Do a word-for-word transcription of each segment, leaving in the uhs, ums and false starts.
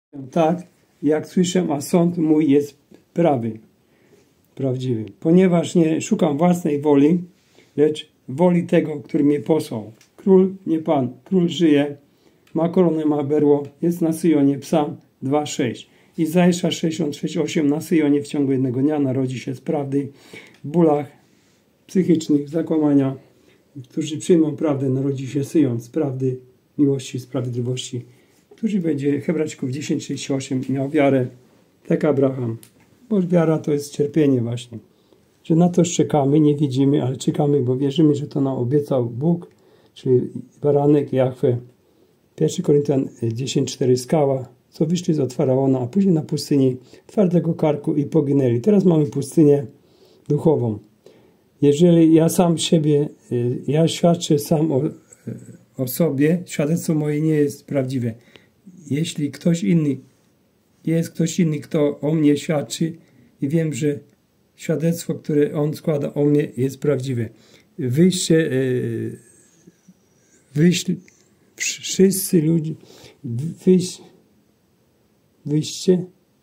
tak, jak słyszę, a sąd mój jest prawy, prawdziwy. Ponieważ nie szukam własnej woli, lecz woli tego, który mnie posłał. Król, nie Pan, król żyje, ma koronę, ma berło, jest na Syjonie, Psalm dwa sześć. Izajasza sześćdziesiąt sześć osiem. Na Syjonie w ciągu jednego dnia narodzi się z prawdy, w bólach psychicznych, zakłamania, którzy przyjmą prawdę, narodzi się Syjon z prawdy, miłości, sprawiedliwości, który będzie, Hebrajczyków dziesięć trzydzieści osiem, miał wiarę, tak Abraham. Bo wiara to jest cierpienie właśnie. Że na to czekamy, nie widzimy, ale czekamy, bo wierzymy, że to nam obiecał Bóg, czyli baranek Jahwe. pierwszy Koryntian dziesięć cztery, skała, co wyszli z Faraona, a później na pustyni twardego karku i poginęli. Teraz mamy pustynię duchową. Jeżeli ja sam siebie, ja świadczę sam o, o sobie, świadectwo moje nie jest prawdziwe. Jeśli ktoś inny, jest ktoś inny, kto o mnie świadczy i wiem, że świadectwo, które on składa o mnie, jest prawdziwe. Wyjście, wyjście, wszyscy ludzie, wyjście, wyjście,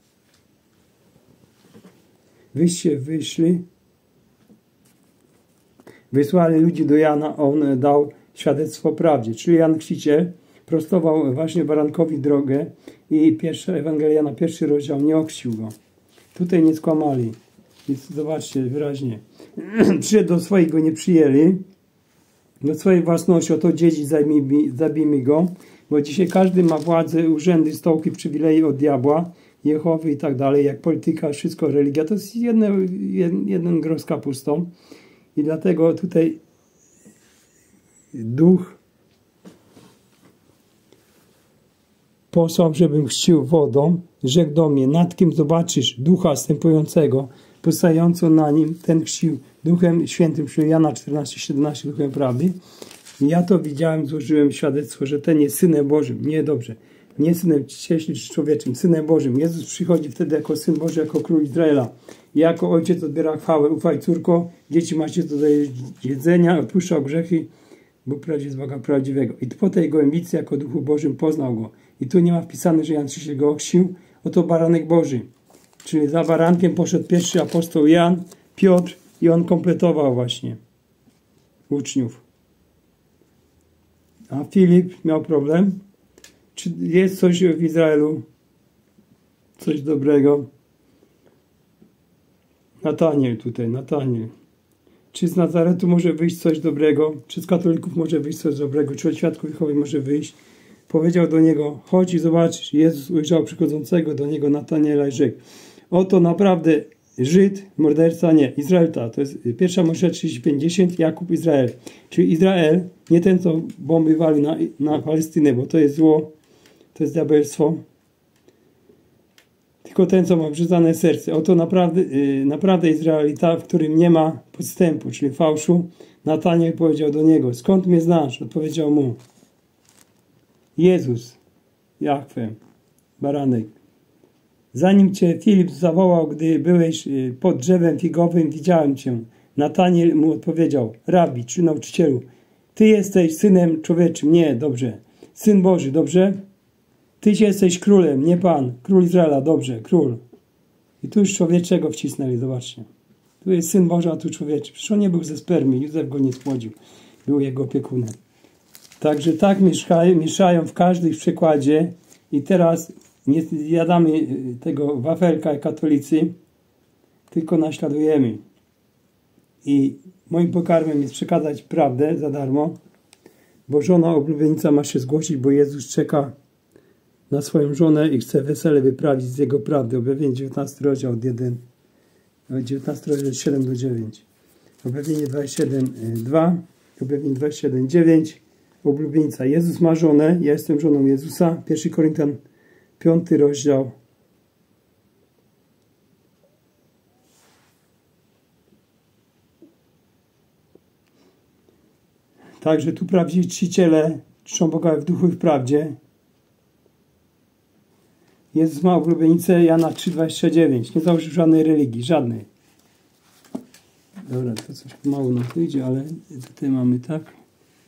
wyjście wyszli, wysłali ludzi do Jana, on dał świadectwo prawdzie, czyli Jan Chrzciciel prostował właśnie barankowi drogę i pierwsza Ewangelia na pierwszy rozdział nie ochrzcił go. Tutaj nie skłamali. Więc zobaczcie wyraźnie. Przyszedł do swoich, go nie przyjęli. Do swojej własności, oto dzieci zabijmy go. Bo dzisiaj każdy ma władzę, urzędy, stołki, przywileje od diabła, Jehowy i tak dalej. Jak polityka, wszystko, religia. To jest jedno, jeden gros kapustą. I dlatego tutaj duch posłał, żebym chrzcił wodą, rzekł do mnie, nad kim zobaczysz ducha stępującego, postająco na nim, ten chrzcił duchem świętym, czyli Jana czternaście siedemnaście, duchem prawdy. I ja to widziałem, złożyłem świadectwo, że ten jest Synem Bożym. Nie, dobrze. Nie Synem cieśli czy człowieczym, Synem Bożym. Jezus przychodzi wtedy jako Syn Boży, jako Król Izraela. I jako Ojciec odbiera chwałę. Ufaj, córko, dzieci macie do jedzenia, odpuszczał grzechy, Bóg prowadzi jest Boga prawdziwego. I po tej gołębicy jako Duchu Bożym poznał go. I tu nie ma wpisane, że Jan Chrzciciel go ochrzcił. Oto baranek Boży. Czyli za barankiem poszedł pierwszy apostoł Jan, Piotr i on kompletował właśnie uczniów. A Filip miał problem. Czy jest coś w Izraelu? Coś dobrego? Nataniel tutaj, Nataniel. Czy z Nazaretu może wyjść coś dobrego? Czy z katolików może wyjść coś dobrego? Czy od świadków Jehowy może wyjść? Powiedział do niego, chodź i zobaczysz. Jezus ujrzał przychodzącego do niego Nataniela i rzekł, oto naprawdę Żyd, morderca, nie, Izraelita. To jest pierwsza Mojżesza trzydzieści pięć dziesięć, Jakub, Izrael. Czyli Izrael, nie ten, co bomby walił na, na Palestynę, bo to jest zło, to jest diabelstwo. Tylko ten, co ma brzydzane serce. Oto naprawdę, yy, naprawdę Izraelita, w którym nie ma podstępu, czyli fałszu. Nataniel powiedział do niego, skąd mnie znasz? Odpowiedział mu, Jezus, Jahwe, baranek. Zanim cię Filip zawołał, gdy byłeś pod drzewem figowym, widziałem cię. Nataniel mu odpowiedział, Rabbi, czy nauczycielu, ty jesteś Synem człowieczym. Nie, dobrze. Syn Boży, dobrze? Tyś jesteś królem, nie Pan. Król Izraela, dobrze, król. I tu już człowieczego wcisnęli, zobaczcie. Tu jest Syn Boży, a tu człowieczy. Przecież on nie był ze spermy, Józef go nie spłodził. Był jego opiekunem. Także tak mieszają, mieszają w każdym przykładzie i teraz nie jadamy tego wafelka jak katolicy, tylko naśladujemy. I moim pokarmem jest przekazać prawdę za darmo, bo żona oblubienica ma się zgłosić, bo Jezus czeka na swoją żonę i chce wesele wyprawić z jego prawdy. Objawienie dziewiętnasty rozdział od jeden, dziewiętnasty rozdział od siedem do dziewięć. Objawienie dwadzieścia siedem dwa, objawienie dwadzieścia siedem dziewięć. Oblubienica. Jezus ma żonę, ja jestem żoną Jezusa. pierwszy Koryntian piąty rozdział. Także tu prawdziwi czciciele czczą Boga w duchu i w prawdzie. Jezus ma oblubienicę, Jana trzy dwadzieścia dziewięć. Nie założył żadnej religii, żadnej. Dobra, to coś pomału nam tu idzie, ale tutaj mamy tak.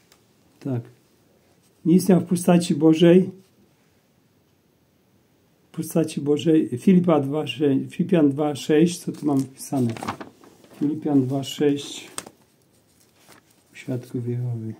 Tak. Nie istniał w postaci Bożej, postaci Bożej. Filipa dwa, sześć, Filipian dwa, sześć, co tu mam wpisane? Filipian dwa, sześć, Świadków Jehowy.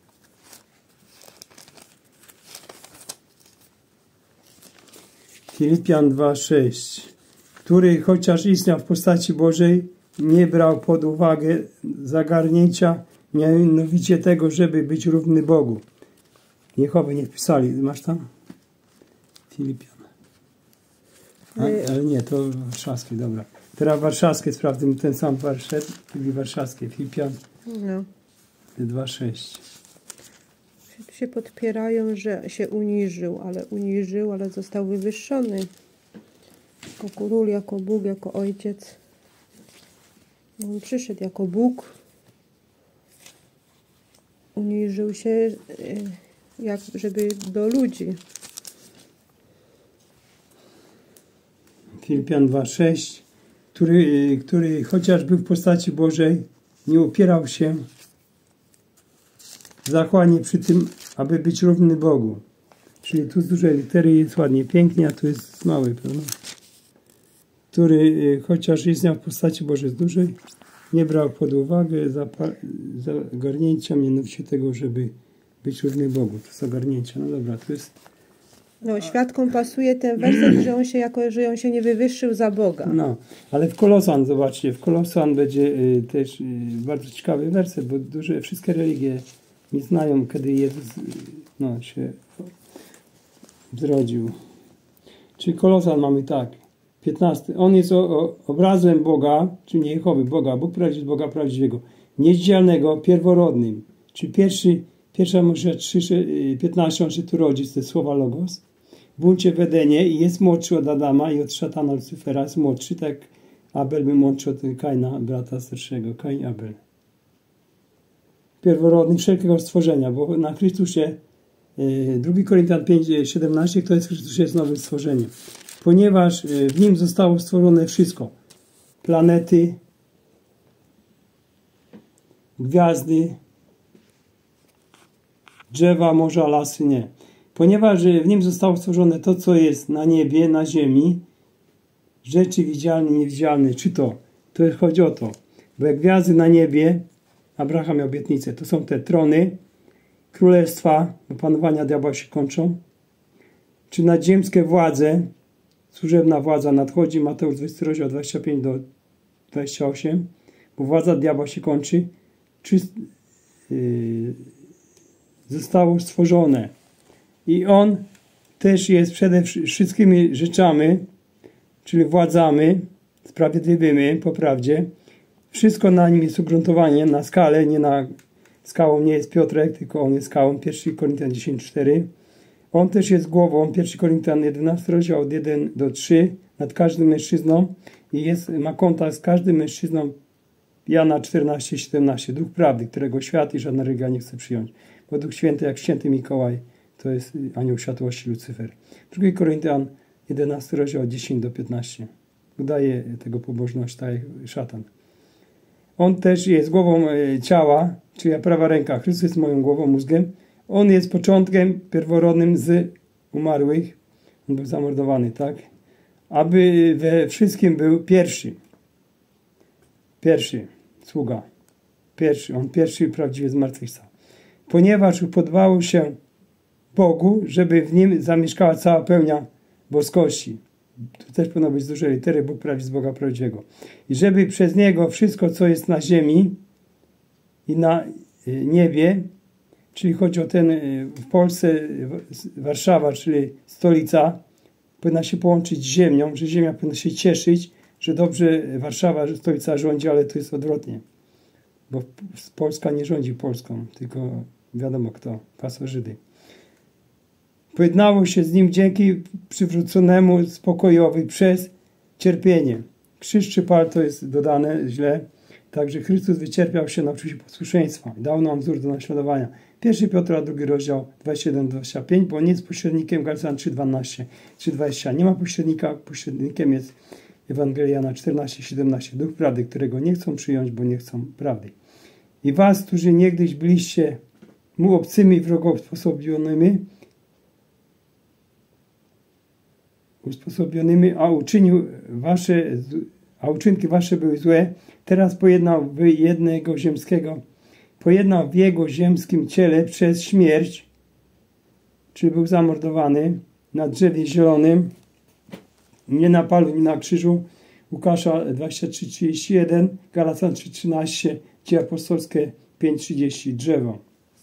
Filipian dwa, sześć, który chociaż istniał w postaci Bożej, nie brał pod uwagę zagarnięcia, mianowicie tego, żeby być równy Bogu. Jehowy nie wpisali. Masz tam? Filipian. A, ale nie, to warszawskie, dobra. Teraz warszawskie sprawdzę, ten sam warszawski, warszawskie. Filipian No. dwa, sześć. Się podpierają, że się uniżył, ale uniżył, ale został wywyższony. Jako król, jako Bóg, jako Ojciec. On przyszedł jako Bóg. Uniżył się, jak, żeby do ludzi. Filipian dwa, sześć, który, który chociaż był w postaci Bożej, nie upierał się zachłannie przy tym, aby być równy Bogu. Czyli tu z dużej litery jest ładnie, pięknie, a tu jest mały, prawda? Który chociaż istniał w postaci Bożej z dużej, nie brał pod uwagę zagarnięcia, mianowicie tego, żeby być równy Bogu. To jest zagarnięcia. No dobra, to jest... No, świadkom pasuje ten werset, że on się jako, że on się nie wywyższył za Boga. No, ale w Kolosan, zobaczcie, w Kolosan będzie y, też y, bardzo ciekawy werset, bo duże, wszystkie religie nie znają, kiedy Jezus y, no, się zrodził. Czyli Kolosan mamy tak, piętnasty. On jest o, o, obrazem Boga, czyli nie Jehowy, Boga, Bóg prawdziwy, Boga prawdziwego, niedzielnego, pierworodnym. Czyli pierwszy, pierwsza może trzy, piętnaście, on się tu rodzi, to jest słowa Logos. W buncie w Edenie i jest młodszy od Adama i od szatana Lucyfera, jest młodszy, tak Abel był młodszy od Kaina, brata starszego, Kain i Abel. Pierworodny wszelkiego stworzenia, bo na Chrystusie, drugi Koryntian pięć, siedemnaście, kto jest w Chrystusie, jest nowym stworzeniem. Ponieważ w nim zostało stworzone wszystko. Planety, gwiazdy, drzewa, morza, lasy, nie. Ponieważ w nim zostało stworzone to, co jest na niebie, na ziemi, rzeczy widzialne, niewidzialne, czy to, to chodzi o to, bo jak gwiazdy na niebie, Abraham miał obietnicę, to są te trony, królestwa, bo panowania diabła się kończą, czy nadziemskie władze, służebna władza nadchodzi, Mateusz dwudziesty rozdział dwadzieścia pięć do dwudziestego ósmego, bo władza diabła się kończy, czy yy, zostało stworzone. I on też jest przede wszystkimi rzeczami, czyli władzami sprawiedliwymi, po prawdzie. Wszystko na nim jest ugruntowanie na skalę, nie na skałą nie jest Piotrek, tylko on jest skałą. pierwszy Koryntian dziesięć, cztery. On też jest głową, pierwszy Koryntian jedenasty rozdział od jeden do trzech, nad każdym mężczyzną i jest, ma kontakt z każdym mężczyzną. Jana czternaście, siedemnaście. Duch prawdy, którego świat i żadna religia nie chce przyjąć. Bo Duch Święty, jak święty Mikołaj, to jest anioł światłości Lucyfer. drugi Koryntian jedenasty rozdział od dziesięć do piętnastu. Udaje tego pobożność, tak jak szatan. On też jest głową ciała, czyli prawa ręka. Chrystus jest moją głową, mózgiem. On jest początkiem pierworodnym z umarłych. On był zamordowany, tak? Aby we wszystkim był pierwszy. Pierwszy. Sługa. Pierwszy. On pierwszy prawdziwie zmartwychwstał. Ponieważ upodobał się Bogu, żeby w nim zamieszkała cała pełnia boskości. Tu też powinno być duże litery, Bóg prawi z Boga prawdziwego. I żeby przez Niego wszystko, co jest na ziemi i na niebie, czyli chodzi o ten w Polsce, Warszawa, czyli stolica, powinna się połączyć z ziemią, że ziemia powinna się cieszyć, że dobrze Warszawa, stolica rządzi, ale to jest odwrotnie. Bo Polska nie rządzi Polską, tylko wiadomo kto, pasożyty. Pojednało się z nim dzięki przywróconemu spokojowi przez cierpienie. Krzyż czy pal to jest dodane źle. Także Chrystus wycierpiał się, nauczył się posłuszeństwa i dał nam wzór do naśladowania. pierwszy Piotra, drugi rozdział, dwadzieścia siedem do dwudziestu pięciu, bo on nie jest pośrednikiem, Galacjan trzy, dwanaście, trzy, dwadzieścia. Nie ma pośrednika, pośrednikiem jest Ewangelia na czternaście, siedemnaście. Duch prawdy, którego nie chcą przyjąć, bo nie chcą prawdy. I was, którzy niegdyś byliście mu obcymi, wrogo usposobionymi, usposobionymi, a uczynił wasze, a uczynki wasze były złe. Teraz pojednał wy jednego ziemskiego, pojednał w jego ziemskim ciele przez śmierć, czyli był zamordowany na drzewie zielonym, nie na palu, nie na krzyżu. Łukasza dwadzieścia trzy trzydzieści jeden, Galacjan trzy trzynaście, Dzieje apostolskie pięć trzydzieści, drzewo.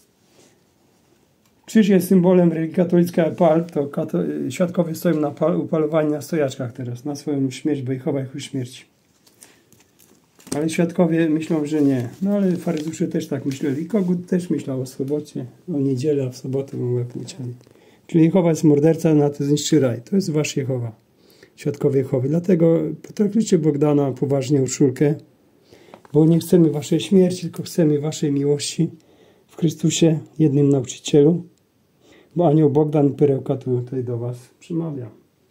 Krzyż jest symbolem religii katolickiej, a pal to kato świadkowie stoją na pal upalowani na stojaczkach teraz, na swoją śmierć, bo ich chowa ich u śmierci. Ale świadkowie myślą, że nie. No ale faryzeusze też tak myśleli. Kogut też myślał o sobocie, o niedzielę, a w sobotę mu łeb ucięli. Czyli Jehowa jest morderca, na to zniszczy raj. To jest wasz Jehowa. Świadkowie Jehowy. Dlatego potraktujcie Bogdana poważnie, Urszulkę, bo nie chcemy waszej śmierci, tylko chcemy waszej miłości w Chrystusie, jednym nauczycielu, bo anioł Bogdan Perełka tutaj do was przemawia.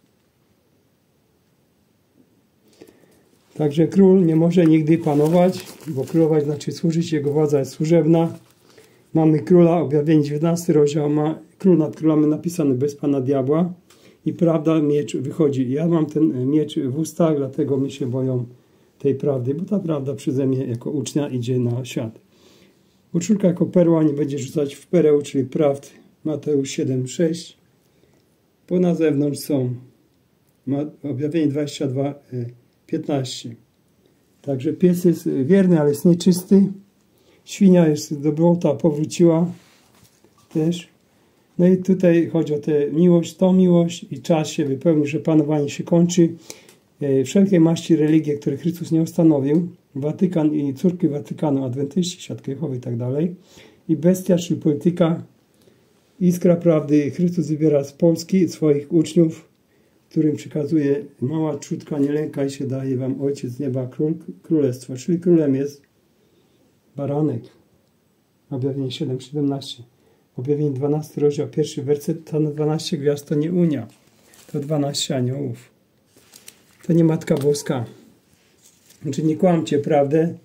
Także król nie może nigdy panować, bo królować znaczy służyć, jego władza jest służebna. Mamy króla, objawienie dziewiętnasty rozdział, ma król nad królami napisany bez pana diabła i prawda, miecz wychodzi. Ja mam ten miecz w ustach, dlatego mi się boją tej prawdy, bo ta prawda przeze mnie jako ucznia idzie na świat. Urszulka jako perła nie będzie rzucać w pereł, czyli prawd, Mateusz siedem sześć. Bo na zewnątrz są objawienie dwadzieścia dwa piętnaście. Także pies jest wierny, ale jest nieczysty. Świnia jest do błota, powróciła też. No i tutaj chodzi o tę miłość, tą miłość i czas się wypełni, że panowanie się kończy. Wszelkie maści religie, które Chrystus nie ustanowił, Watykan i córki Watykanu, adwentyści, świadkowie Jehowy i tak dalej. I bestia, czyli polityka, iskra prawdy. Chrystus wybiera z Polski swoich uczniów, którym przekazuje: mała czutka, nie lękaj się, daje wam Ojciec z nieba król, królestwo. Czyli królem jest baranek. Objawienie siedem siedemnaście. Objawienie dwunasty rozdział, pierwszy werset, to dwanaście gwiazd to nie Unia. To dwanaście aniołów. To nie Matka Boska. Znaczy nie kłamcie prawdę,